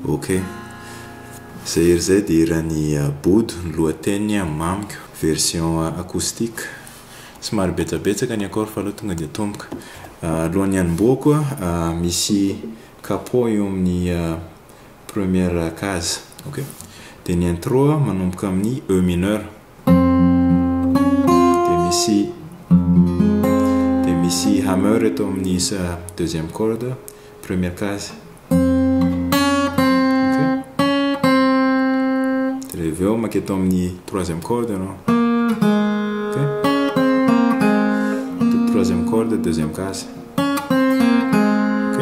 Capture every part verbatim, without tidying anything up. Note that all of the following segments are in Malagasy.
Ok. Zay ery zay dia irany Body ny lohateny Mamiko version acoustique. Somary betsabetsaka ny accord fa aloha tonga dia tomboka. Alohan'ny hanomboako misy capot eo amin'ny première case. Ok. Dia ny intro manomboka amin'ny E mineur. Dia misy dia misy hammer eto amin'ny deuxième corde, première case. Reveo maketo amin'ny troisième corde, non? Ok. Troisième corde, deuxième case. Ok.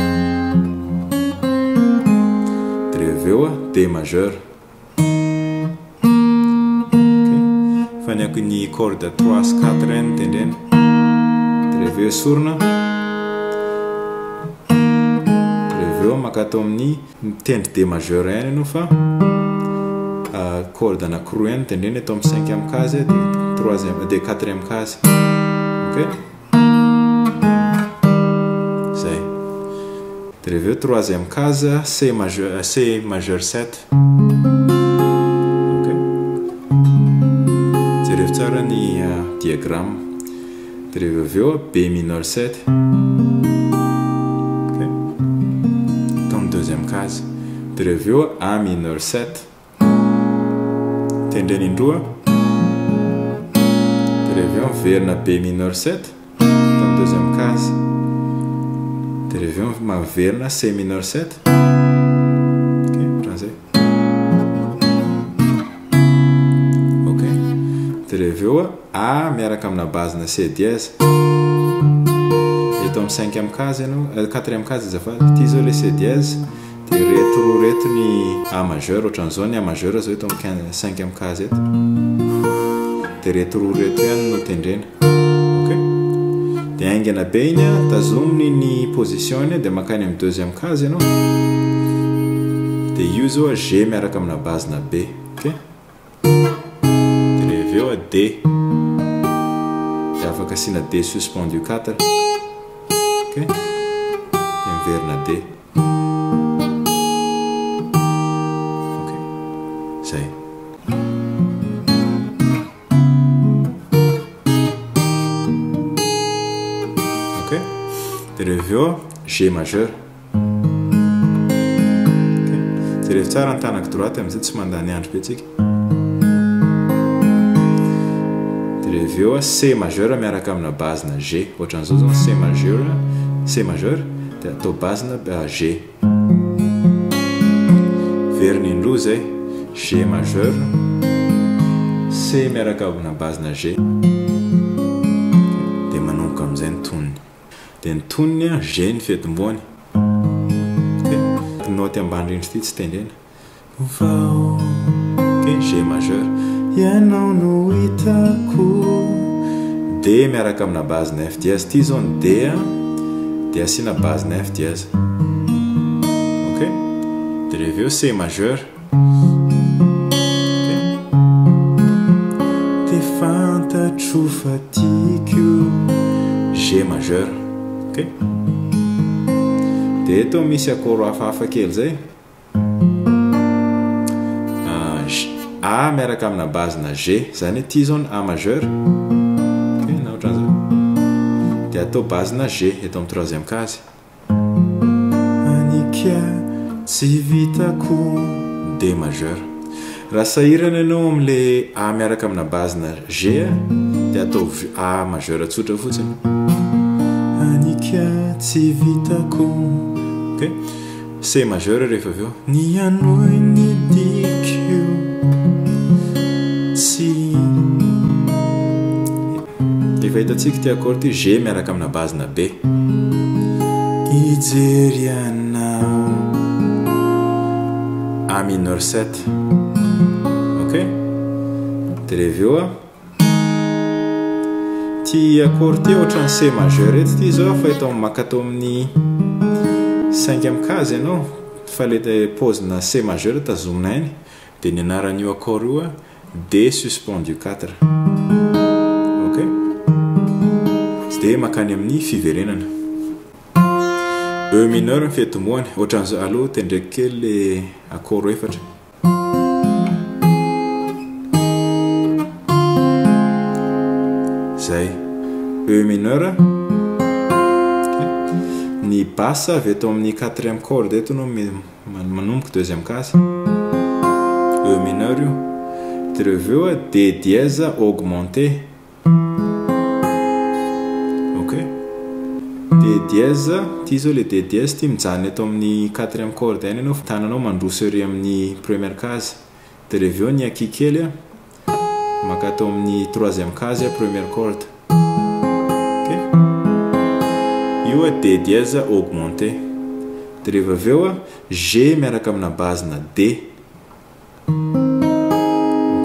Reveo D majeur. Ok. Faniako ny corde trois quatre reny tendreny. Reveo sorona. Reveo makato amin'ny tendre D majeur eny no fa corde anankiroa eny tendreny eto amin'ny cinquième case de troisième de quatrième case. Ok. Zay. De reveo troisième case C majeur C majeur sept. Ok. Jereo tsara ny diagramme. De reveo B mineur sept. Ok. Dans deuxième case. De reveo A mineur sept. Tendreny indroa. De reveo verina B mineur sept dans deuxième case. De reveo maverina C mineur sept. Ok, français. Ok. De reveo A miaraka amina base na C dièse. Eto amin'ny cinquième case no, quatrième case zafady. Ty zao le C dièse. De reto reto ny A majeur, ohatran'izao ny A majeur zao eto amin'ny cinquième case eto. De reto reto ihany no tendrena. Ok. De aingana be igny tazominy ny position de makany amin'ny deuxième case ianao. De io zao G miaraka amina base na B. Ok. De reveo D. De afaka asina D suspendu quatre. Ok. De miverina D. Zay. Ok. De reveo G majeur. Ok. Jereo tsara ny tanako droite amizay tsy mandany andro be tsika. De reveo C majeur miaraka amina base na G. Ohatran'izao zao C majeur, C majeur de atao base na G. Verina indroa zay. G majeur, C miaraka amina base na G. De manomboka amizay ny toniny. De ny toniny G ny fihedim-boany. Ok. Note ambany rindry ty tsy tendrena. Ok, G majeur. Ianao no hitako. D miaraka amina base na F dièse. Ty zao ny D de asina base na F dièse. Ok. De reveo C majeur. Fantatro fatiko G majeur. Ok. De eto misy accord hafahafa kely zay. A miaraka amina base na G, zany ty zao ny A majeur. Ok, na ohatran'izao. De atao base na G eto amin'ny troisième case. Anika tsy vitako D majeur. Raha sahirana ianao amin'le A miaraka amina base na G de atao A majeur tsotra fotsiny. Anika tsy vitako. Ok. C majeur rehefa aveo. Ny anoy ny dikio tsy. Efa hitantsika ty accord ty G miaraka amina base na B. Ijery anao A mineur sept. Ok. De reveo ty accord ty ohatran'ny C majeur eto ty zao fa eto makato amin'ny cinquième case ianao fa le pause na C majeur tazomina iny de ny anaran'io accord io D suspendu quatre. Ok. Tsy de makany amin'ny fiverenana. E mineur ny fetomoany ohatran'izao aloha tendreky kely le akoro efatra zay E mineur ny basse avy eto amin'ny quatrième corde eto no manomboka deuxième case E mineur io de reveo D dièse augmenté ok D dièse ty zao le D dièse ty mijanona eto amin'ny quatrième corde eny anao tananao mandroso ery amin'ny première case de reveo ny aki kely maka atao amin'ny troisième case première corde ok io D dièse augmenté de rehefa aveo G miaraka amina base na D ok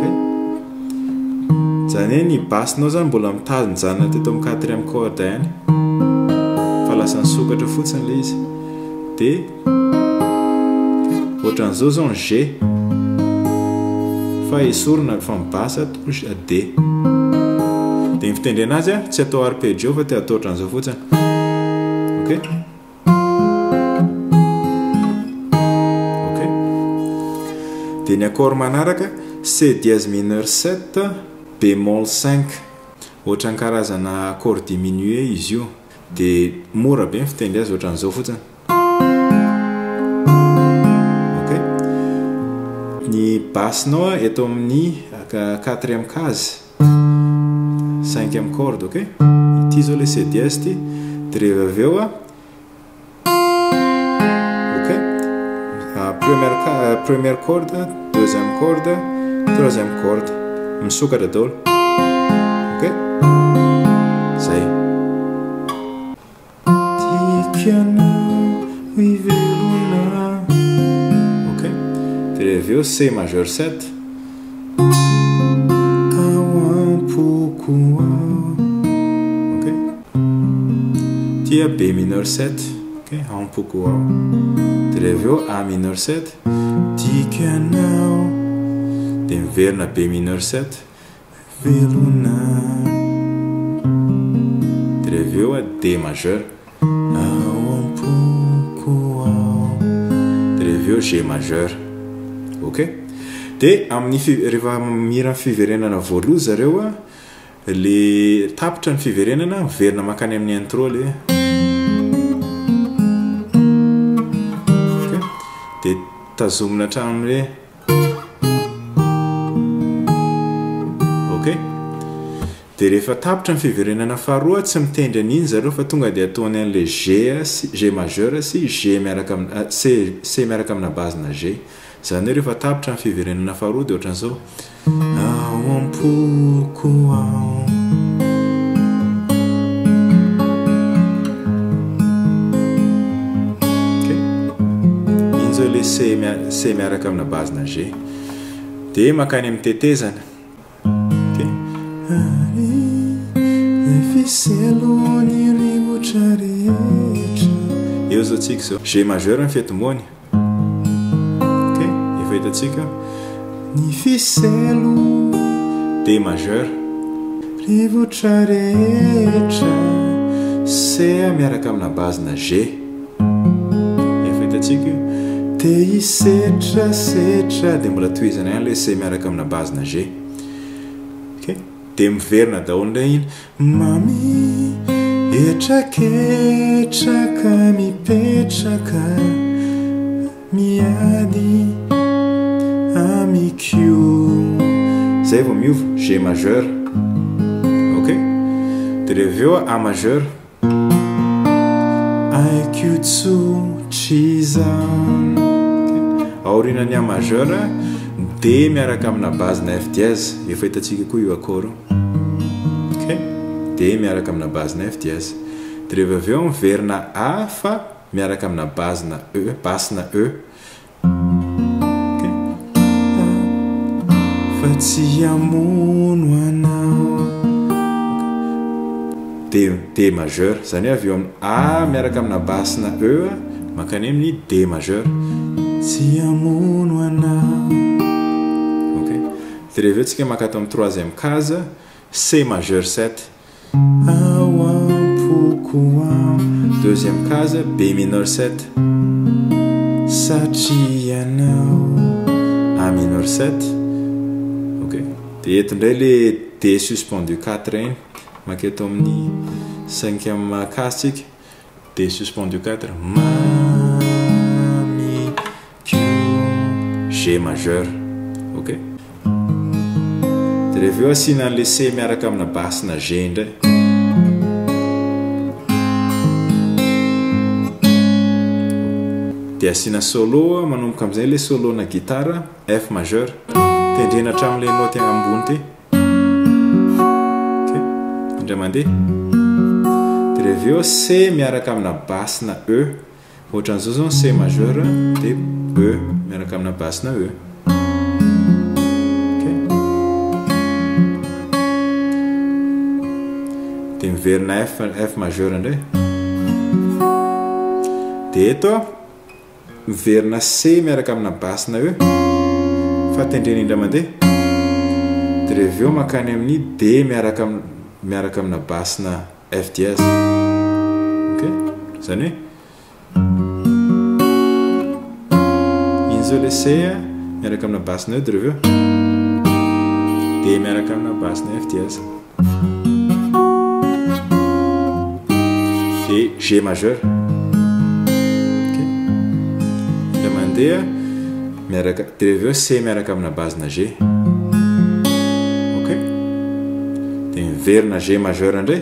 zany hoe ny bassinao zany mbola mitazonjanona teto amin'ny quatrième corde eny fa lasa nisokatra fotsiny le izy de ohatran'izao zao ny G fa esorina fa mibasa touche D de ny fitendrena azy tsy atao arpeggio fa te atao ohatran'izao fotsiny ok ok de ny accord manaraka C dièse mineur sept bémol cinq ohatra ny karazana accord diminué izy io de mora be ny fitendry azy ohatran'izao fotsiny ok ny bassinao eto amin'ny quatrième case cinquième corde ok ity zao le C dièse ty de rehefa aveo ok première première corde deuxième corde troisième corde misokatra daholo ok zay ok de rehefa aveo C majeur sept ok tia B mineur sept ok un pouco de rehefa aveo A mineur sept de miverina B mineur sept velona de rehefa aveo D majeur de rehefa aveo G majeur ok de amin'ny rehefa mira ny fiverenana voaloha zareo le tapitra ny fiverenana miverina makany amin'ny intro le ok de tazomina hatramin'le ok de rehefa tapitra ny fiverenana faharoa tsy mitendry an'iny zareo fa tonga de ataony an'le G G majeur sy G miaraka amina C C miaraka amina base na G zany hoe rehefa tapitra ny fiverenana faharoa de ohatran'izao ao ampoko ao ok iny zao le C C miaraka amina base na G de makany amin'ny tetezana ok eo zao tsika zao G majeur ny fetomoany ok efa hitatsika ny fiselo D majeur rivotra rehetra C miaraka amina base na G efa hitatsika te hisetra setra de mbola tohizana ihany le C miaraka amina base na G ok de miverina daholo ndray iny mami etraketraka mipetraka miady amikio zay vao miova G majeur ok de rehefa aveo A majeur aikutsu trizan aorinan'ny A majeur D miaraka amina base na F dièse efa hitatsika koa io accord ok D miaraka amina base na F dièse de rehefa aveo miverina A fa miaraka amina base na E basse na E ok fa tsy amono anao D D majeur zany hoe aveo amin'ny A miaraka amina basse na E makany amin'ny D majeur tsy amono anao ok de rehefa aveo tsika maka atao amin'ny troisième case C majeur sept ao ampoko ao deuxième case B mineur sept, satrianao A mineur sept. Ok, dia eto indray le D suspendu quatre igny maketo amin'ny cinquième case tsika D suspendu quatre ma mi Q G majeur. Ok, dia rehefa eo asina le C miaraka amina basse-na G indray. Dia asina solo manomboka amin'izay le solo na gitara F majeur tendrena hatramin'le note ambony ty. Ok, indray mandeha. Dia rehefa eo C miaraka amina basse-na E, ohatran'izao zao C majeur dia E miaraka amina basse-na E. Ok, dia miverina F F majeur indray. Dia eto miverina C miaraka amina basse-na E fa tendrena indray mandeha. Dia rehefa eo makany amin'ny D miaraka miaraka amina basse-na F dièse. Ok, zany hoe iny zao le C miaraka amina basse-na E dia rehefa eo D miaraka amina basse-na F dièse dia G majeur. Dia miaraka dia rehefa eo C miaraka amina base-na G. Ok, dia miverina G majeur indray.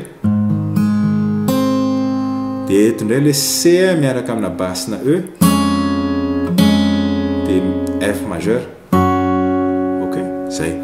Dia eto indray le C miaraka amina basse-na E dia F majeur. Ok, zay.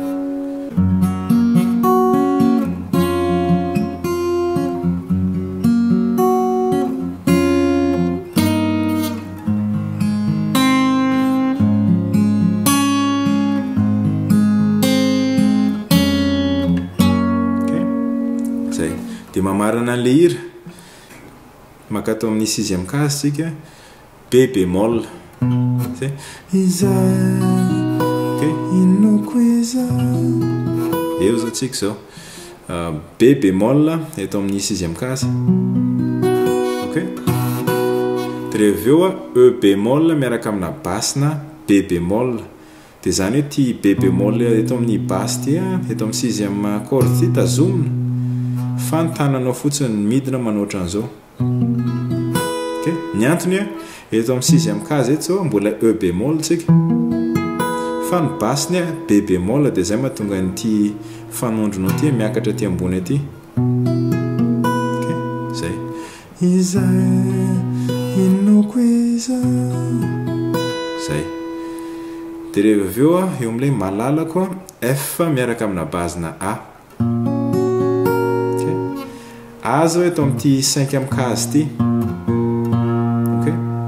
Dia mamarana an'le hira makato amin'ny sixième case tsika B bémol. Zay izay ok inoko izay eo zao tsika zao B bémol eto amin'ny sixième case. Ok, dia rehefa eo E bémol miaraka amina basse-na B bémol. Dia zany hoe ty B bémol eto amin'ny basse ty eto amin'ny sixième corde ty tazomina fa ny tananao fotsiny midina manao ohatran'izao. Ok, ny antony eto amin'ny sixième case eto zao mbola E bémol tsika fa ny basse-ny B bémol dia zay mahatonga nyty fanondronao ty miakatra ty ambony aty. Ok, zay izay inoko izay zay. Dia rehefa eo eo amin'ilay malalako F miaraka amina base-na A. A zao eto amin'ity cinquième case ty. Ok,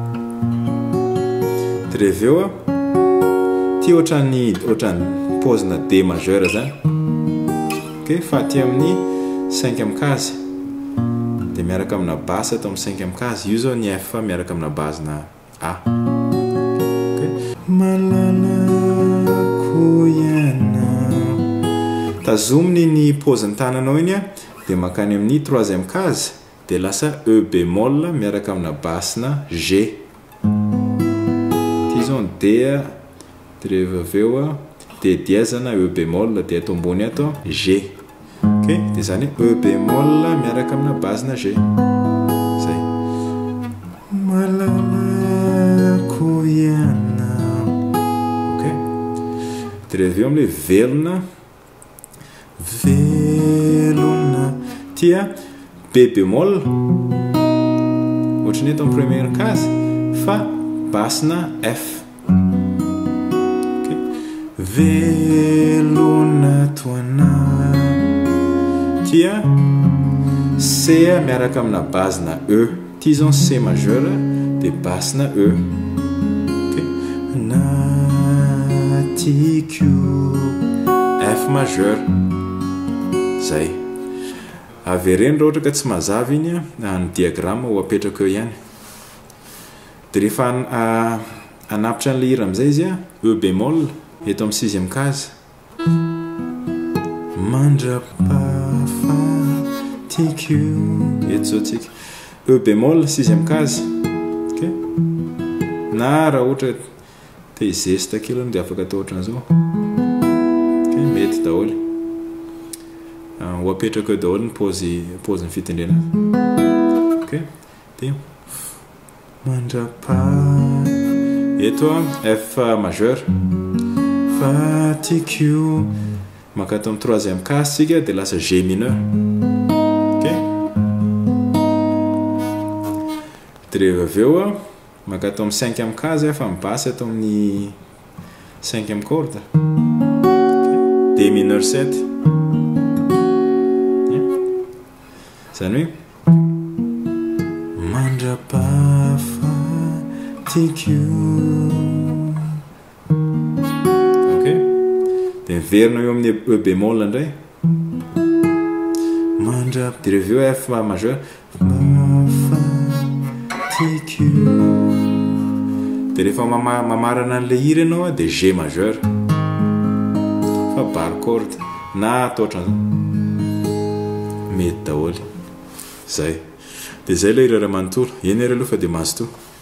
dia rehefa eo ty ohatran'ny ohatran'ny pose-na D majeur zany. Ok, fa ty amin'ny cinquième case dia miaraka amina basse eto amin'ny cinquième case. Io zao ny F miaraka amina base-na A. Ok, malalako ianao tazominy ny pose-ny tananao iny dia makany amin'ny troisième case dia lasa E bémol miaraka amina basse-na G. Ty zao ny D dia rehefa avy eo D dièse na E bémol dia ato ambony ato G. Ok, dia zany E bémol miaraka amina base-na G. Zay malalako ianao. Ok, dia rehefa eo amin'ilay velona velona tia B bémol ohatrany eto amin'ny première case fa basse-na F. Ok, velona toana tia C miaraka amina base-na E. Ty zao C majeur dia basse-na E. Ok, naty Q F majeur. Zay avereny raha ohatra ka tsy mazava iny ny diagramme ho apetraka eo ihany. Dia rehefa anapitra an'le hira amin'izay izy E bémol eto amin'ny sixième case mandrapafa T Q eto zao tsika E E bémol sixième case. Ok, na raha ohatra te hizesta kilony dia afaka atao ohatran'izao. Ok, mety daholo. Ho apetraka eo daholo ny pôzy pôzy ny fitendrena. Ok, dia mandrapa eto F majeur fa T Q maka atao amin'ny troisième case sika dia lasa G mineur. Ok, dia rehefa avy eo maka atao amin'ny cinquième case fa mibasy atao amin'ny cinquième corde. D mineur sept. Zany hoe mandrapa fa T Q. Ok, dia miverina eo amin'ny E bémol indray mandrapa dia rehefa eo F majeur fa T Q. Dia rehefa mamarana an'ilay hira ianao dia G majeur fa bar corde na atao ohatran'izao mety daholo. Zay dia zay ilay hira ray manontolo. Eny ary aloha fa dia mahazo toa.